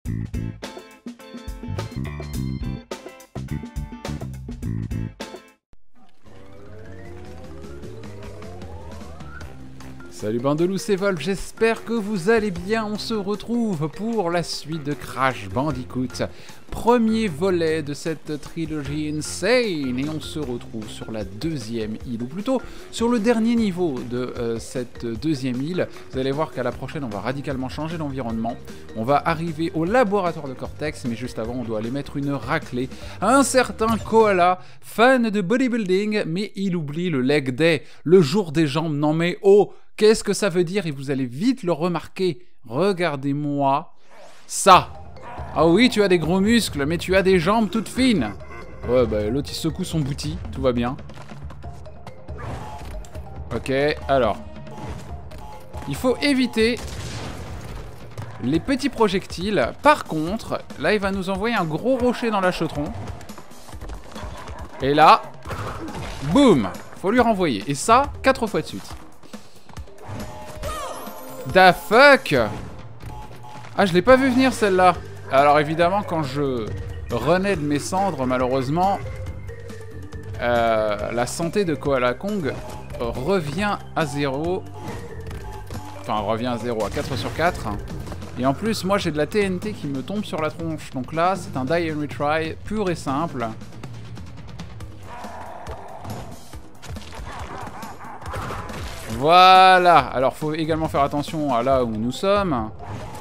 Salut Bandelou, c'est Volp, j'espère que vous allez bien. On se retrouve pour la suite de Crash Bandicoot, premier volet de cette trilogie Insane, et on se retrouve sur la deuxième île, ou plutôt sur le dernier niveau de cette deuxième île. Vous allez voir qu'à la prochaine on va radicalement changer d'environnement. On va arriver au laboratoire de Cortex, mais juste avant on doit aller mettre une raclée à un certain Koala, fan de bodybuilding, mais il oublie le leg day, le jour des jambes. Non mais oh, qu'est-ce que ça veut dire? Et vous allez vite le remarquer. Regardez-moi ça. Ah oui, tu as des gros muscles, mais tu as des jambes toutes fines. Ouais, bah l'autre il secoue son bouti, tout va bien. Ok, alors. Il faut éviter les petits projectiles. Par contre, là il va nous envoyer un gros rocher dans l'achetron. Et là, boum, faut lui renvoyer. Et ça, 4 fois de suite. Da fuck! Ah, je l'ai pas vu venir celle-là. Alors évidemment, quand je renais de mes cendres, malheureusement, la santé de Koala Kong revient à 0. Enfin, revient à 0, à 4 sur 4. Et en plus, moi j'ai de la TNT qui me tombe sur la tronche. Donc là, c'est un die and retry pur et simple. Voilà. Alors, faut également faire attention à là où nous sommes.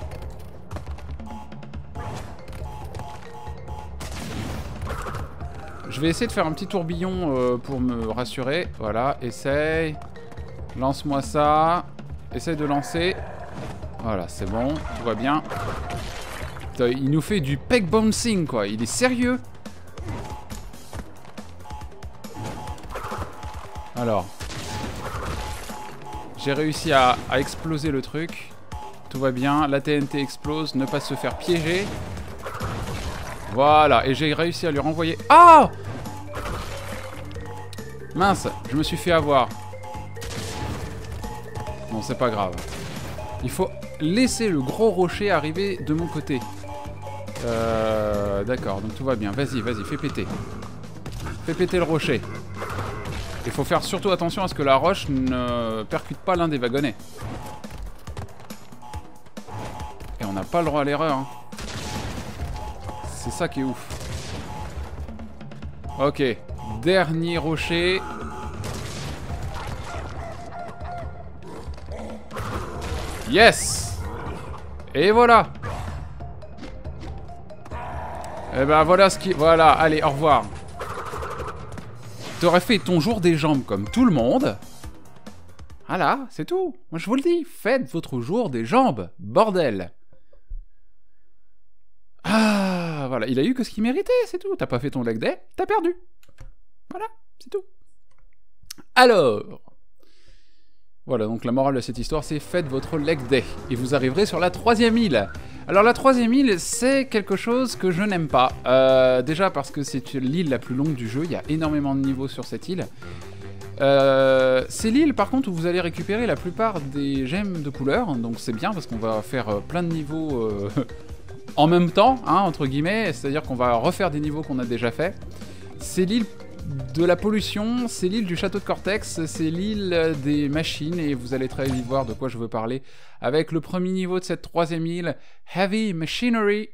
Je vais essayer de faire un petit tourbillon pour me rassurer. Voilà, essaye. Lance-moi ça. Essaye de lancer. Voilà, c'est bon, tout va bien. Putain, il nous fait du peg bouncing, quoi. Il est sérieux? Alors... J'ai réussi à exploser le truc. Tout va bien. La TNT explose. Ne pas se faire piéger. Voilà. Et j'ai réussi à lui renvoyer... Ah! Mince. Je me suis fait avoir. Bon, c'est pas grave. Il faut laisser le gros rocher arriver de mon côté. D'accord. Donc tout va bien. Vas-y, vas-y. Fais péter. Fais péter le rocher. Il faut faire surtout attention à ce que la roche ne percute pas l'un des wagonnets. Et on n'a pas le droit à l'erreur. Hein. C'est ça qui est ouf. Ok. Dernier rocher. Yes! Et voilà. Et ben voilà ce qui... Voilà, allez, au revoir. T'aurais fait ton jour des jambes comme tout le monde. Voilà, c'est tout. Moi je vous le dis, faites votre jour des jambes, bordel. Ah, voilà, il a eu que ce qu'il méritait, c'est tout. T'as pas fait ton leg day, t'as perdu. Voilà, c'est tout. Alors, voilà, donc la morale de cette histoire, c'est faites votre leg day. Et vous arriverez sur la 3e île. Alors la 3e île, c'est quelque chose que je n'aime pas. Déjà parce que c'est l'île la plus longue du jeu, il y a énormément de niveaux sur cette île. C'est l'île par contre où vous allez récupérer la plupart des gemmes de couleur, donc c'est bien parce qu'on va faire plein de niveaux en même temps, hein, entre guillemets, c'est-à-dire qu'on va refaire des niveaux qu'on a déjà fait. C'est l'île de la pollution, c'est l'île du château de Cortex, c'est l'île des machines, et vous allez très vite voir de quoi je veux parler avec le premier niveau de cette 3e île, Heavy Machinery.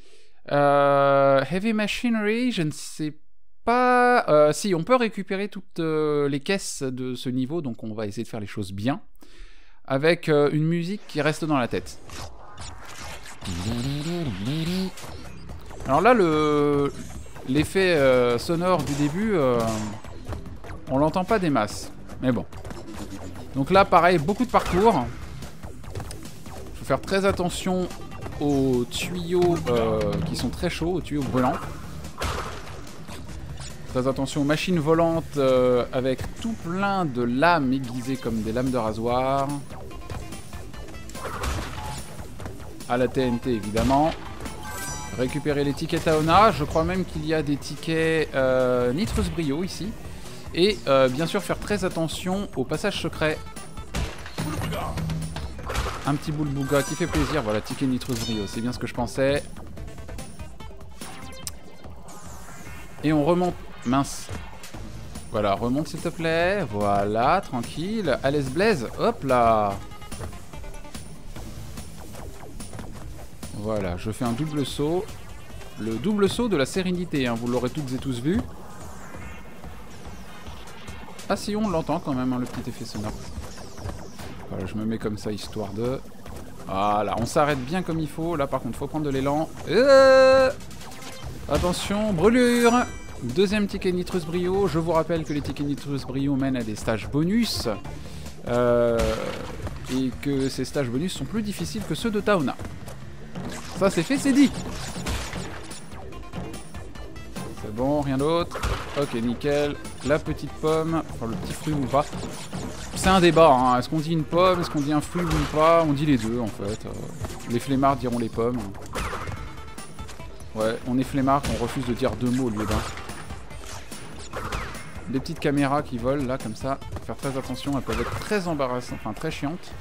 Heavy Machinery, je ne sais pas... si, on peut récupérer toutes les caisses de ce niveau, donc on va essayer de faire les choses bien, avec une musique qui reste dans la tête. Alors là, l'effet sonore du début, on l'entend pas des masses, mais bon. Donc là, pareil, beaucoup de parcours. Il faut faire très attention aux tuyaux qui sont très chauds, aux tuyaux brûlants. Très attention aux machines volantes avec tout plein de lames aiguisées comme des lames de rasoir. À la TNT, évidemment. Récupérer les tickets Taona. Je crois même qu'il y a des tickets Nitrous Brio ici. Et bien sûr faire très attention au passage secret. Un petit boule bouga qui fait plaisir. Voilà, ticket nitrous brio, c'est bien ce que je pensais. Et on remonte. Mince. Voilà, remonte s'il te plaît. Voilà, tranquille. Allez, Blaze. Hop là. Voilà, je fais un double saut. Le double saut de la sérénité, hein, vous l'aurez toutes et tous vu. Ah si, on l'entend quand même, hein, le petit effet sonore. Voilà, je me mets comme ça, histoire de... Voilà, on s'arrête bien comme il faut. Là, par contre, faut prendre de l'élan. Attention, brûlure. Deuxième ticket nitrous brio. Je vous rappelle que les tickets nitrous brio mènent à des stages bonus. Et que ces stages bonus sont plus difficiles que ceux de Taona. Ça, c'est fait, c'est dit. C'est bon, rien d'autre. Ok, nickel. La petite pomme, enfin le petit fruit ou pas. C'est un débat, hein. Est-ce qu'on dit une pomme, est-ce qu'on dit un fruit ou pas? On dit les deux en fait. Les flemmards diront les pommes. Ouais, on est flemmard, on refuse de dire deux mots au lieu d'un. Des petites caméras qui volent là comme ça. Faut faire très attention, elles peuvent être très embarrassantes, enfin très chiantes.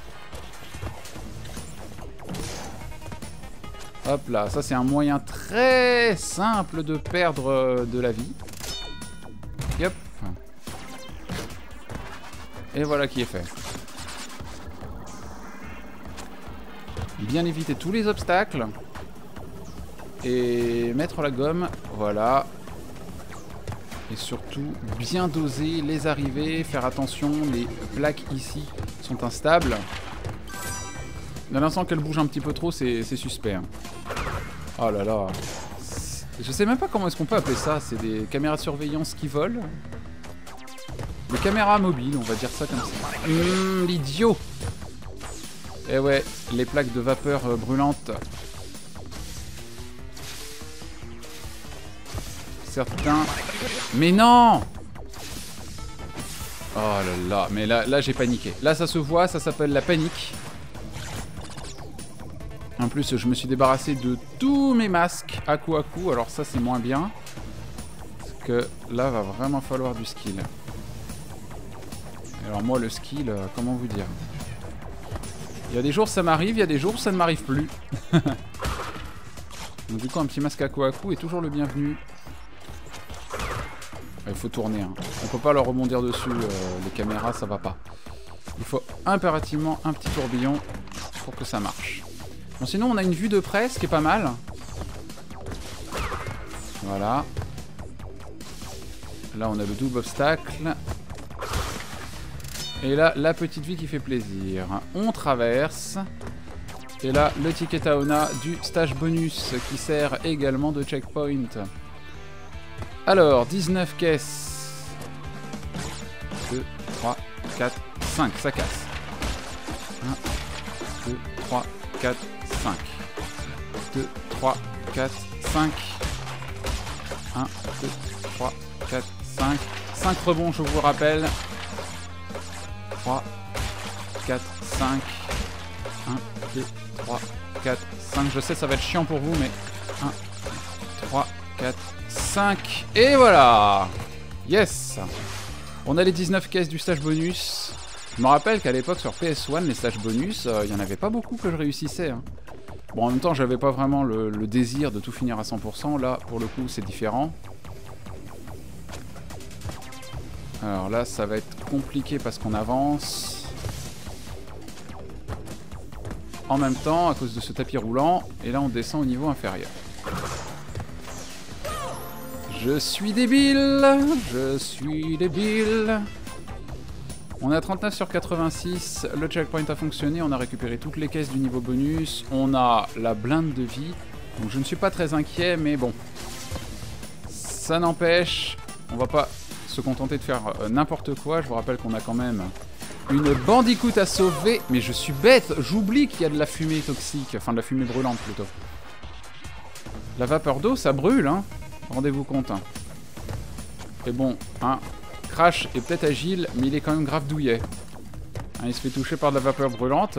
Hop là, ça c'est un moyen très simple de perdre de la vie. Yep. Et voilà qui est fait. Bien éviter tous les obstacles. Et mettre la gomme, voilà. Et surtout, bien doser les arrivées, faire attention, les plaques ici sont instables. Dans l'instant qu'elle bouge un petit peu trop, c'est suspect. Hein. Oh là là. Je sais même pas comment est-ce qu'on peut appeler ça. C'est des caméras de surveillance qui volent. Des caméras mobiles, on va dire ça comme ça. L'idiot. Eh ouais, les plaques de vapeur brûlantes. Certains... Mais non! Oh là là, mais là j'ai paniqué. Là ça se voit, ça s'appelle la panique. En plus, je me suis débarrassé de tous mes masques à coup, alors ça c'est moins bien. Parce que là va vraiment falloir du skill. Alors moi le skill, comment vous dire? Il y a des jours ça m'arrive, il y a des jours ça ne m'arrive plus. Donc du coup un petit masque à coup est toujours le bienvenu. Il faut tourner, hein. On peut pas leur rebondir dessus, les caméras ça va pas. Il faut impérativement un petit tourbillon pour que ça marche. Bon, sinon on a une vue de près, ce qui est pas mal. Voilà. Là on a le double obstacle. Et là la petite vie qui fait plaisir. On traverse. Et là le ticket Taona du stage bonus qui sert également de checkpoint. Alors 19 caisses. 2, 3, 4, 5, ça casse. 1, 2, 3, 4, 5. 2, 3, 4, 5. 1, 2, 3, 4, 5. 5 rebonds, je vous rappelle. 3, 4, 5. 1, 2, 3, 4, 5. Je sais, ça va être chiant pour vous, mais 1, 3, 4, 5. Et voilà! Yes! On a les 19 caisses du stage bonus. Je me rappelle qu'à l'époque sur PS1, les stages bonus, il n'y en avait pas beaucoup que je réussissais. Hein. Bon, en même temps, j'avais pas vraiment le désir de tout finir à 100%. Là, pour le coup, c'est différent. Alors là, ça va être compliqué parce qu'on avance. En même temps, à cause de ce tapis roulant. Et là, on descend au niveau inférieur. Je suis débile. Je suis débile. On est à 39 sur 86, le checkpoint a fonctionné, on a récupéré toutes les caisses du niveau bonus, on a la blinde de vie, donc je ne suis pas très inquiet, mais bon, ça n'empêche, on va pas se contenter de faire n'importe quoi, je vous rappelle qu'on a quand même une bandicoot à sauver, mais je suis bête, j'oublie qu'il y a de la fumée toxique, enfin de la fumée brûlante plutôt. La vapeur d'eau, ça brûle, hein, rendez-vous compte. Hein. Et bon, hein... Crash est peut-être agile, mais il est quand même grave douillet. Hein, il se fait toucher par de la vapeur brûlante.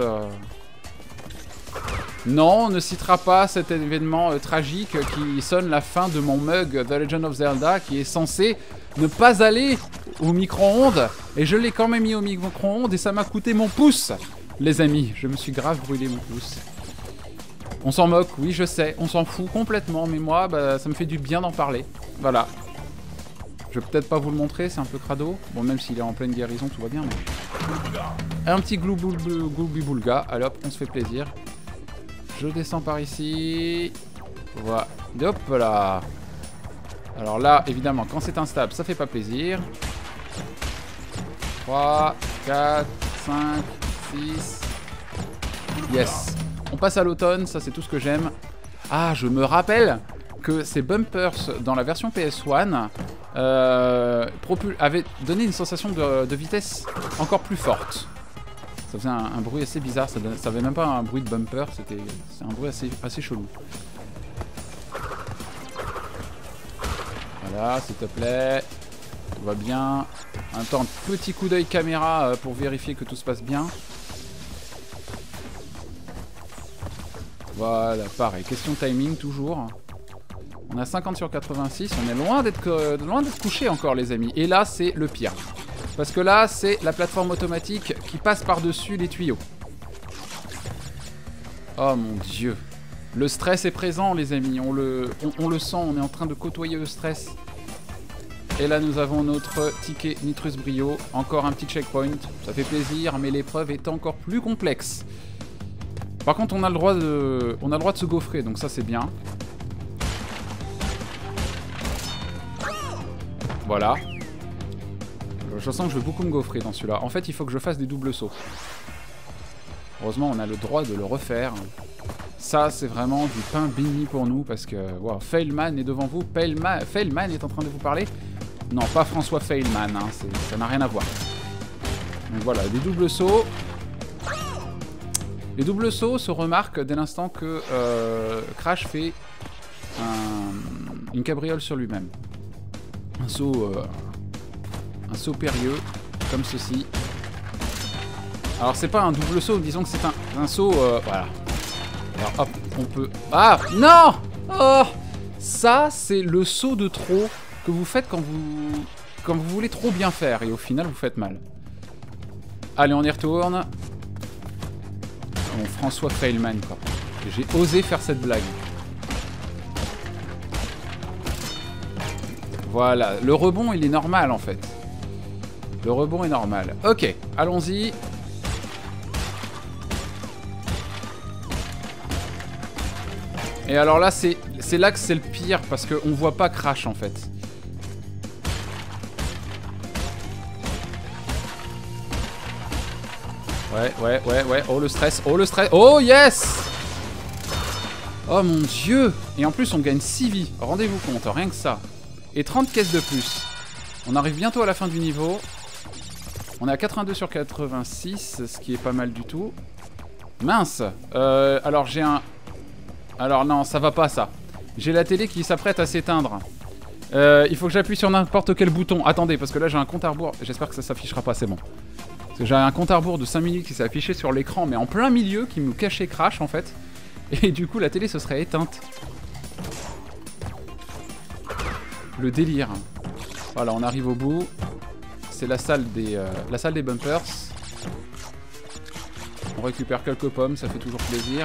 Non, on ne citera pas cet événement tragique qui sonne la fin de mon mug The Legend of Zelda, qui est censé ne pas aller au micro-ondes. Et je l'ai quand même mis au micro-ondes et ça m'a coûté mon pouce. les amis, je me suis grave brûlé mon pouce. On s'en moque, oui je sais, on s'en fout complètement, mais moi, bah, ça me fait du bien d'en parler. Voilà. Je vais peut-être pas vous le montrer, c'est un peu crado. Bon, même s'il est en pleine guérison, tout va bien. Mais... un petit gloubi-boulga. Allez hop, on se fait plaisir. Je descends par ici. Voilà. Hop là. Alors là, évidemment, quand c'est instable, ça fait pas plaisir. 3, 4, 5, 6. Yes. On passe à l'automne, ça c'est tout ce que j'aime. Ah, je me rappelle que ces bumpers dans la version PS1 avaient donné une sensation de vitesse encore plus forte. Ça faisait un bruit assez bizarre, ça avait même pas un bruit de bumper, c'est un bruit assez chelou. Voilà, s'il te plaît. Tout va bien. Attends, un petit coup d'œil caméra pour vérifier que tout se passe bien. Voilà, pareil. Question timing, toujours. On a 50 sur 86. On est loin d'être couché encore, les amis. Et là, c'est le pire. Parce que là, c'est la plateforme automatique qui passe par-dessus les tuyaux. Oh mon dieu. Le stress est présent, les amis. On le sent. On est en train de côtoyer le stress. Et là, nous avons notre ticket Nitrus Brio. Encore un petit checkpoint. Ça fait plaisir, mais l'épreuve est encore plus complexe. Par contre, on a le droit de se gaufrer, donc ça, c'est bien. Voilà. Je sens que je vais beaucoup me gaufrer dans celui-là. En fait, il faut que je fasse des doubles sauts. Heureusement, on a le droit de le refaire. Ça, c'est vraiment du pain béni pour nous, parce que... wow, Failman est devant vous. Failman est en train de vous parler. Non, pas François Failman, hein, ça n'a rien à voir. Donc voilà, des doubles sauts. Les doubles sauts se remarquent dès l'instant que Crash fait une cabriole sur lui-même. Un saut périlleux, comme ceci. Alors c'est pas un double saut, disons que c'est un saut... voilà. Alors hop, on peut... ah non. Oh, ça, c'est le saut de trop que vous faites quand vous voulez trop bien faire. Et au final, vous faites mal. Allez, on y retourne. Bon, François Failman, quoi. J'ai osé faire cette blague. Voilà. Le rebond, il est normal, en fait. Le rebond est normal. Ok, allons-y. Et alors là, c'est là que c'est le pire, parce qu'on voit pas Crash, en fait. Ouais. Oh, le stress. Oh, le stress. Oh, yes! Oh, mon Dieu! Et en plus, on gagne 6 vies. Rendez-vous compte, rien que ça. Et 30 caisses de plus. On arrive bientôt à la fin du niveau. On est à 82 sur 86, ce qui est pas mal du tout. Mince! Alors, j'ai un... alors, non, ça va pas, ça. J'ai la télé qui s'apprête à s'éteindre. Il faut que j'appuie sur n'importe quel bouton. Attendez, parce que là, j'ai un compte à rebours. J'espère que ça s'affichera pas, c'est bon. Parce que j'ai un compte à rebours de 5 minutes qui s'est affiché sur l'écran, mais en plein milieu, qui nous cachait Crash, en fait. Et du coup, la télé se serait éteinte. Le délire. Voilà, on arrive au bout. C'est la salle des bumpers. On récupère quelques pommes, ça fait toujours plaisir.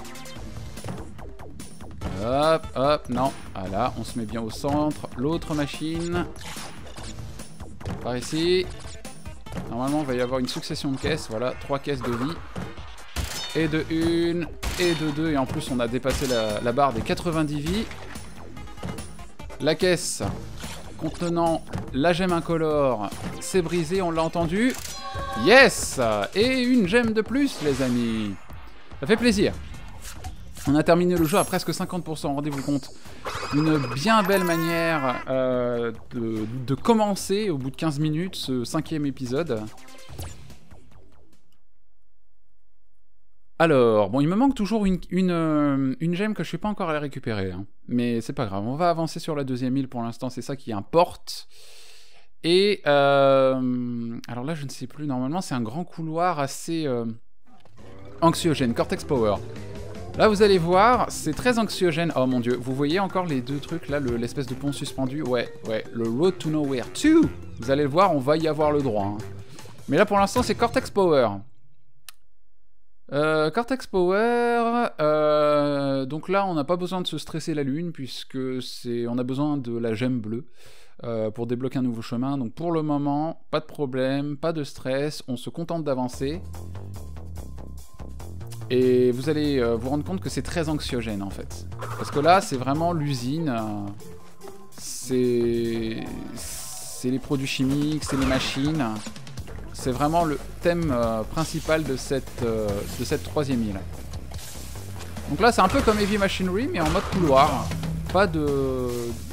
Hop, hop, non. Voilà, on se met bien au centre. L'autre machine. Par ici. Normalement, il va y avoir une succession de caisses. Voilà, 3 caisses de vie. Et de 1, et de 2. Et en plus, on a dépassé la barre des 90 vies. La caisse contenant la gemme incolore s'est brisée, on l'a entendu. Yes! Et une gemme de plus, les amis. Ça fait plaisir. On a terminé le jeu à presque 50%, rendez-vous compte. Une bien belle manière de commencer au bout de 15 minutes ce 5e épisode. Alors, bon, il me manque toujours une gemme que je ne suis pas encore allé récupérer. Hein. Mais c'est pas grave, on va avancer sur la 2e île pour l'instant, c'est ça qui importe. Et, alors là, je ne sais plus, normalement, c'est un grand couloir assez anxiogène, Cortex Power. Là, vous allez voir, c'est très anxiogène. Oh mon dieu, vous voyez encore les deux trucs là, l'espèce de pont suspendu. Ouais, le Road to Nowhere 2. Vous allez le voir, on va y avoir le droit. Hein. Mais là, pour l'instant, c'est Cortex Power. Cortex Power, donc là on n'a pas besoin de se stresser la lune puisque on a besoin de la gemme bleue pour débloquer un nouveau chemin, donc pour le moment pas de problème, pas de stress, on se contente d'avancer et vous allez vous rendre compte que c'est très anxiogène en fait, parce que là c'est vraiment l'usine, c'est les produits chimiques, c'est les machines. C'est vraiment le thème principal de cette 3e île. Donc là, c'est un peu comme Heavy Machinery, mais en mode couloir. Pas de...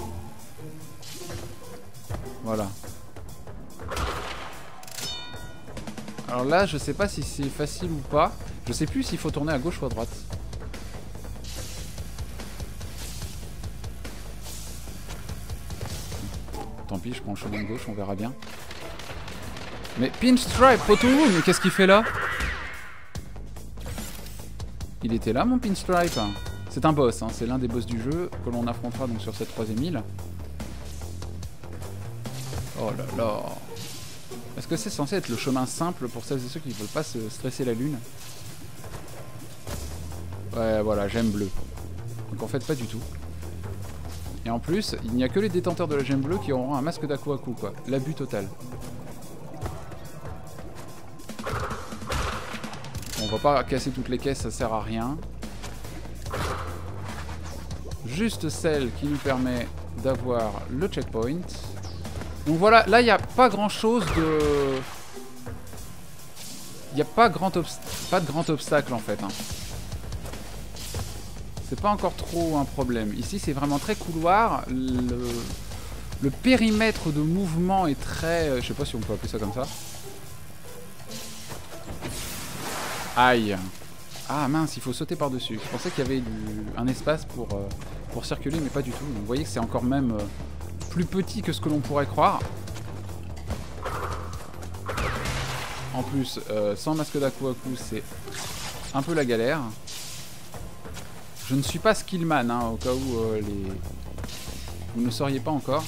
Voilà. Alors là, je sais pas si c'est facile ou pas. Je sais plus s'il faut tourner à gauche ou à droite. Tant pis, je prends le chemin de gauche, on verra bien. Mais Pinstripe, Potou, mais qu'est-ce qu'il fait là? Il était là, mon Pinstripe. C'est un boss, hein, c'est l'un des boss du jeu que l'on affrontera donc sur cette 3e île. Oh là là. Est-ce que c'est censé être le chemin simple pour celles et ceux qui ne veulent pas se stresser la lune? Ouais, voilà, gemme bleue. Donc en fait, pas du tout. Et en plus, il n'y a que les détenteurs de la gemme bleue qui auront un masque d'Aku Aku, quoi. L'abus total. On va pas casser toutes les caisses, ça sert à rien. Juste celle qui nous permet d'avoir le checkpoint. Donc voilà, là il n'y a pas grand chose de... Il n'y a pas de grand obstacle en fait. Hein. C'est pas encore trop un problème. Ici c'est vraiment très couloir. Le périmètre de mouvement est très... je sais pas si on peut appeler ça comme ça. Aïe. Ah mince, il faut sauter par-dessus. Je pensais qu'il y avait un espace pour circuler, mais pas du tout. Donc, vous voyez que c'est encore même plus petit que ce que l'on pourrait croire. En plus, sans masque d'Aku Aku, c'est un peu la galère. Je ne suis pas skillman, hein, au cas où vous ne sauriez pas encore.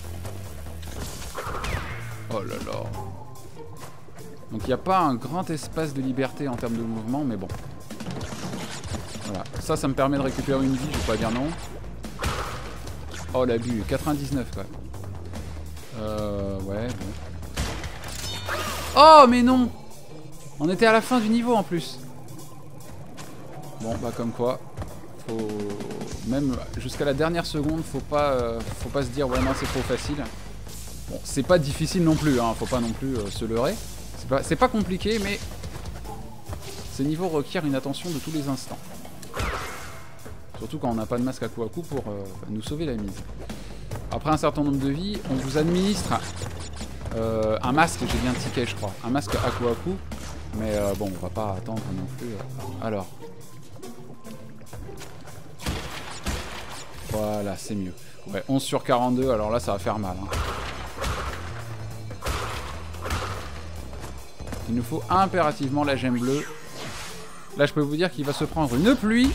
Oh là là. Donc il n'y a pas un grand espace de liberté en termes de mouvement, mais bon. Voilà. Ça me permet de récupérer une vie, je vais pas dire non. Oh l'abus, 99 quoi. Ouais, bon. Oh mais non! On était à la fin du niveau en plus. Bon bah comme quoi. Faut... Même jusqu'à la dernière seconde, faut pas se dire ouais non c'est trop facile. Bon, c'est pas difficile non plus, hein, faut pas non plus se leurrer. C'est pas compliqué, mais ces niveaux requièrent une attention de tous les instants. Surtout quand on n'a pas de masque Aku Aku pour nous sauver la mise. Après un certain nombre de vies, on vous administre un masque, j'ai bien tiqué je crois, un masque Aku Aku, mais bon, on va pas attendre non plus. Alors. Voilà, c'est mieux. Ouais, 11 sur 42, alors là ça va faire mal. Hein. Il nous faut impérativement la gemme bleue. Là, je peux vous dire qu'il va se prendre une pluie.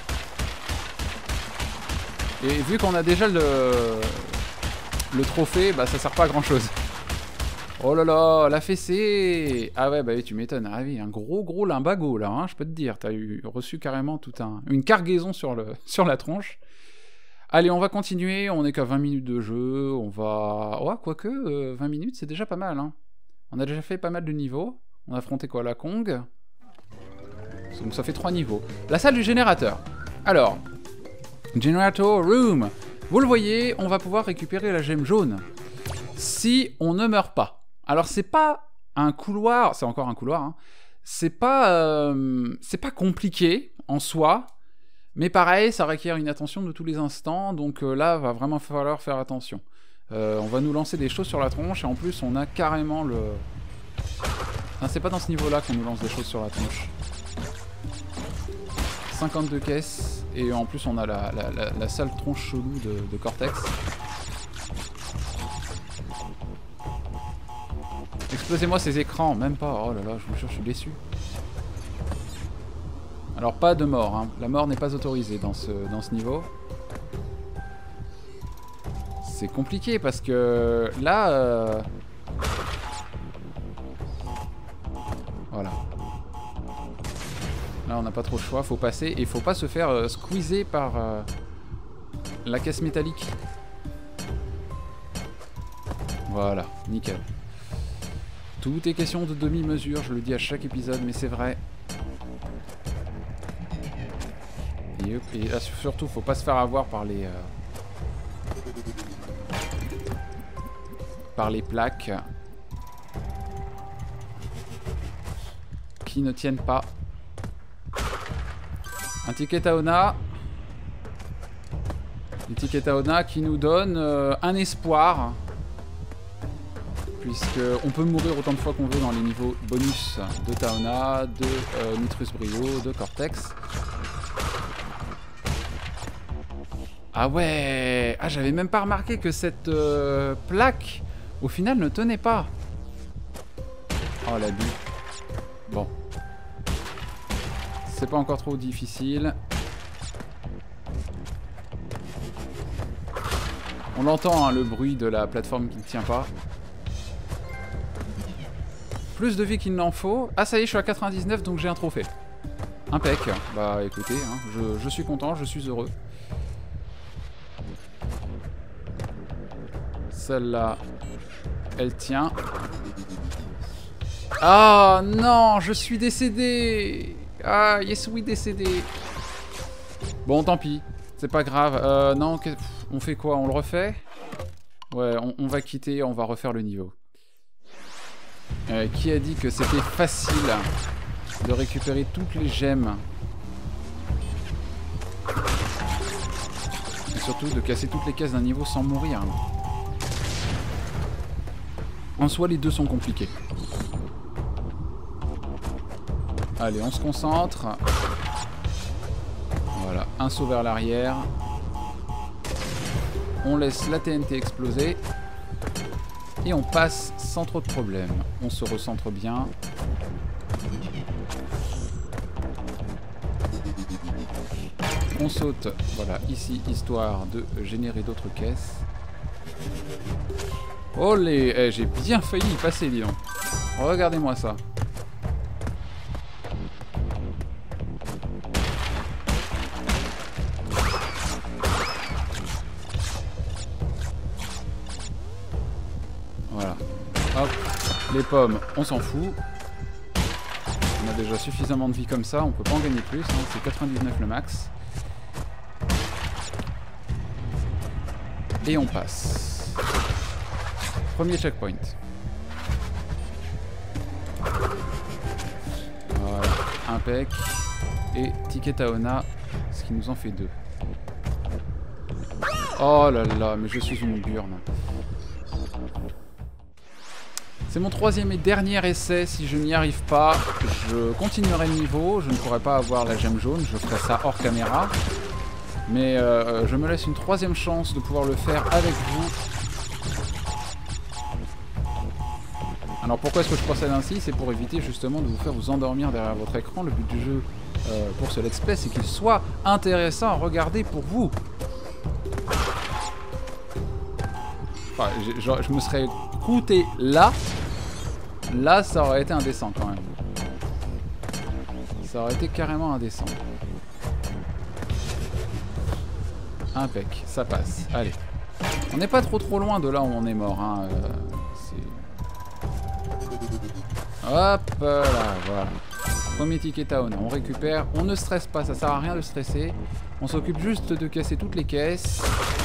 Et vu qu'on a déjà le trophée, bah ça sert pas à grand chose. Oh là là, la fessée. Ah ouais, bah oui, tu m'étonnes. Ah oui, un gros limbago là, hein, je peux te dire. T'as reçu carrément une cargaison sur la tronche. Allez, on va continuer. On est qu'à 20 minutes de jeu. On va... Ouais, quoique, 20 minutes, c'est déjà pas mal, hein. On a déjà fait pas mal de niveaux. On a affronté quoi, la Kong. Donc ça fait 3 niveaux. La salle du générateur. Alors, Generator Room. Vous le voyez, on va pouvoir récupérer la gemme jaune. Si on ne meurt pas. Alors c'est pas un couloir, c'est encore un couloir, hein. C'est pas compliqué en soi. Mais pareil, ça requiert une attention de tous les instants. Donc là, va vraiment falloir faire attention. On va nous lancer des choses sur la tronche et en plus on a carrément le... Enfin, c'est pas dans ce niveau-là qu'on nous lance des choses sur la tronche. 52 caisses et en plus on a la sale tronche chelou de Cortex. Explosez-moi ces écrans, même pas. Oh là là, je vous jure, je suis déçu. Alors pas de mort, hein. La mort n'est pas autorisée dans ce niveau. C'est compliqué parce que là... Voilà. Là, on n'a pas trop le choix. Faut passer et faut pas se faire squeezer par la caisse métallique. Voilà, nickel. Tout est question de demi-mesure, je le dis à chaque épisode, mais c'est vrai. Et là, surtout, faut pas se faire avoir par les plaques qui ne tiennent pas. Un ticket Taona. Un ticket Taona qui nous donne un espoir. Puisqu'on peut mourir autant de fois qu'on veut dans les niveaux bonus de Taona, de Nitrus Brio, de Cortex. Ah ouais! Ah, j'avais même pas remarqué que cette plaque, au final, ne tenait pas. Oh, l'abus. Bon. C'est pas encore trop difficile. On l'entend, hein, le bruit de la plateforme qui ne tient pas. Plus de vie qu'il n'en faut. Ah, ça y est, je suis à 99, donc j'ai un trophée. Impec. Bah, écoutez, hein, je suis content, je suis heureux. Celle-là, elle tient. Ah non, je suis décédé. Ah, yes, oui, décédé. Bon, tant pis. C'est pas grave. Non, on fait quoi? On le refait? Ouais, on va quitter, on va refaire le niveau. Qui a dit que c'était facile de récupérer toutes les gemmes? Et surtout de casser toutes les caisses d'un niveau sans mourir. En soi, les deux sont compliqués. Allez, on se concentre. Voilà, un saut vers l'arrière. On laisse la TNT exploser. Et on passe sans trop de problèmes. On se recentre bien. On saute, voilà, ici, histoire de générer d'autres caisses. Olé, eh, j'ai bien failli y passer, dis donc. Regardez-moi ça. Voilà. Hop, les pommes, on s'en fout. On a déjà suffisamment de vie comme ça, on peut pas en gagner plus, hein, c'est 99 le max. Et on passe. Premier checkpoint. Voilà, impec. Et ticket Taona, ce qui nous en fait 2. Oh là là, mais je suis une burne. C'est mon troisième et dernier essai. Si je n'y arrive pas, je continuerai le niveau. Je ne pourrai pas avoir la gemme jaune. Je ferai ça hors caméra. Mais je me laisse une troisième chance de pouvoir le faire avec vous. Alors pourquoi est-ce que je procède ainsi? C'est pour éviter justement de vous faire vous endormir derrière votre écran. Le but du jeu pour ce let's play, c'est qu'il soit intéressant à regarder pour vous. Enfin, je me serais coûté là. Là, ça aurait été indécent quand même. Ça aurait été carrément indécent. Impec, ça passe. Allez. On n'est pas trop loin de là où on est mort. Hein. Hop là, voilà. Premier ticket Taona, on récupère. On ne stresse pas, ça sert à rien de stresser. On s'occupe juste de casser toutes les caisses.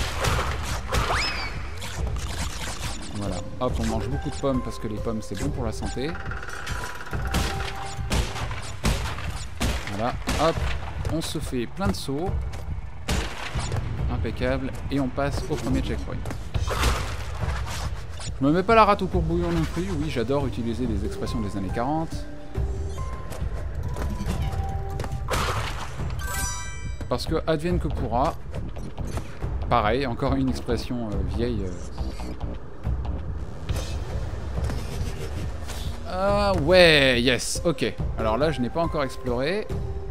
Voilà. Hop, on mange beaucoup de pommes parce que les pommes c'est bon pour la santé. Voilà. Hop, on se fait plein de sauts. Impeccable. Et on passe au premier checkpoint. Je me mets pas la rate au courbouillon non plus. Oui, j'adore utiliser des expressions des années 40. Parce que advienne que pourra. Pareil, encore une expression vieille. Ah ouais, yes, ok. Alors là, je n'ai pas encore exploré.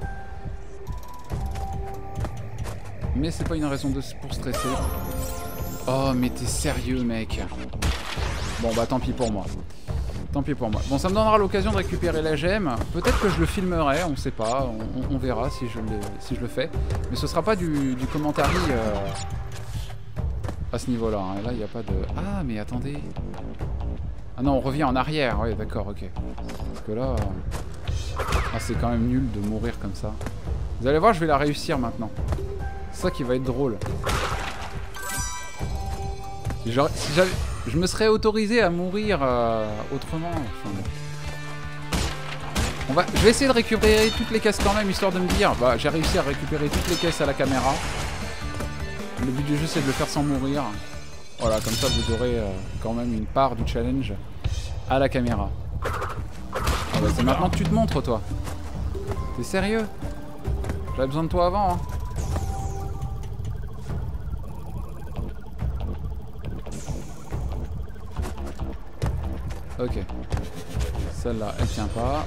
Mais c'est pas une raison pour stresser. Oh, mais t'es sérieux, mec. Bon, bah tant pis pour moi. Tant pis pour moi. Bon, ça me donnera l'occasion de récupérer la gemme. Peut-être que je le filmerai, on sait pas. On verra si je le fais. Mais ce sera pas du commentary à ce niveau-là. Hein. Là, il n'y a pas de... Ah, mais attendez. Ah non, on revient en arrière. Ouais, d'accord, ok. Parce que là... Ah, c'est quand même nul de mourir comme ça. Vous allez voir, je vais la réussir maintenant. C'est ça qui va être drôle. Si j'avais... Je me serais autorisé à mourir autrement. Enfin, je vais essayer de récupérer toutes les caisses quand même, histoire de me dire... Bah, j'ai réussi à récupérer toutes les caisses à la caméra. Le but du jeu, c'est de le faire sans mourir. Voilà, comme ça, vous aurez quand même une part du challenge à la caméra. Ah bah, c'est maintenant que tu te montres, toi. T'es sérieux? J'avais besoin de toi avant, hein. Ok. Celle-là, elle tient pas.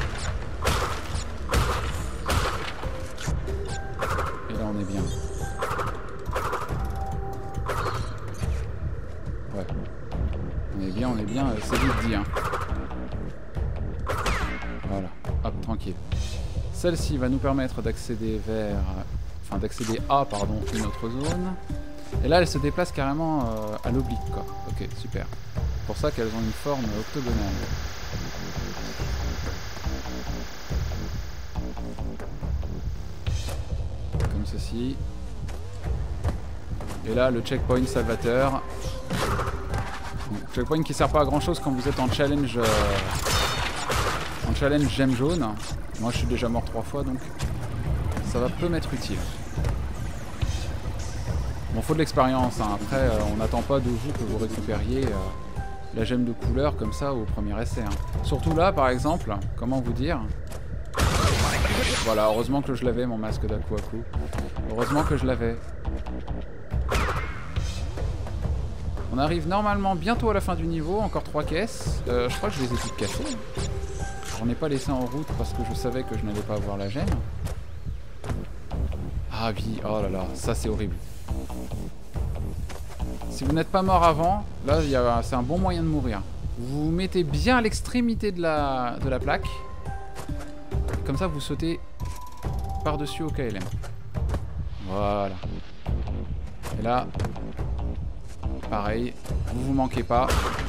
Et là, on est bien. Ouais. On est bien, c'est vite dit, hein. Voilà. Hop, tranquille. Celle-ci va nous permettre d'accéder vers... Enfin, d'accéder à, pardon, une autre zone. Et là, elle se déplace carrément à l'oblique, quoi. Ok, super. C'est pour ça qu'elles ont une forme octogonale. Comme ceci. Et là, le checkpoint salvateur. Bon, checkpoint qui sert pas à grand chose quand vous êtes en challenge gemme jaune. Moi, je suis déjà mort 3 fois, donc ça va peu m'être utile. Bon, faut de l'expérience, hein. Après, on n'attend pas de vous que vous récupériez la gemme de couleur comme ça au premier essai. Hein. Surtout là, par exemple, comment vous dire? Voilà, heureusement que je l'avais, mon masque d'Akuaku. Heureusement que je l'avais. On arrive normalement bientôt à la fin du niveau, encore 3 caisses. Je crois que je les ai toutes cassées. J'en ai pas laissé en route parce que je savais que je n'allais pas avoir la gemme. Ah oui, oh là là, ça c'est horrible. Si vous n'êtes pas mort avant, là c'est un bon moyen de mourir. Vous vous mettez bien à l'extrémité de la plaque. Comme ça vous sautez par-dessus au KLM. Voilà. Et là, pareil, vous manquez pas.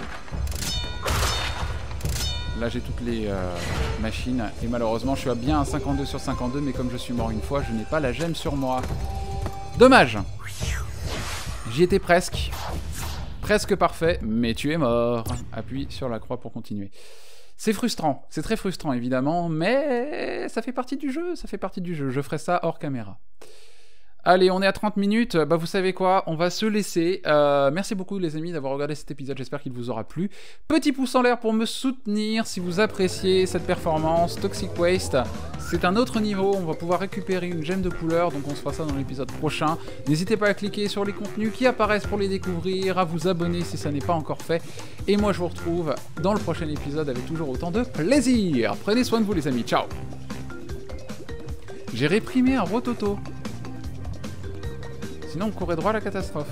Là j'ai toutes les machines et malheureusement je suis à bien à 52 sur 52, mais comme je suis mort une fois, je n'ai pas la gemme sur moi. Dommage. J'y étais presque. Presque parfait, mais tu es mort. Appuie sur la croix pour continuer. C'est frustrant, c'est très frustrant évidemment, mais ça fait partie du jeu, ça fait partie du jeu. Je ferai ça hors caméra. Allez, on est à 30 minutes, bah vous savez quoi, on va se laisser. Merci beaucoup les amis d'avoir regardé cet épisode, j'espère qu'il vous aura plu. Petit pouce en l'air pour me soutenir si vous appréciez cette performance. Toxic Waste, c'est un autre niveau, on va pouvoir récupérer une gemme de couleur, donc on se fera ça dans l'épisode prochain. N'hésitez pas à cliquer sur les contenus qui apparaissent pour les découvrir, à vous abonner si ça n'est pas encore fait. Et moi je vous retrouve dans le prochain épisode avec toujours autant de plaisir. Prenez soin de vous les amis, ciao. J'ai réprimé un rototo. Sinon, on courait droit à la catastrophe.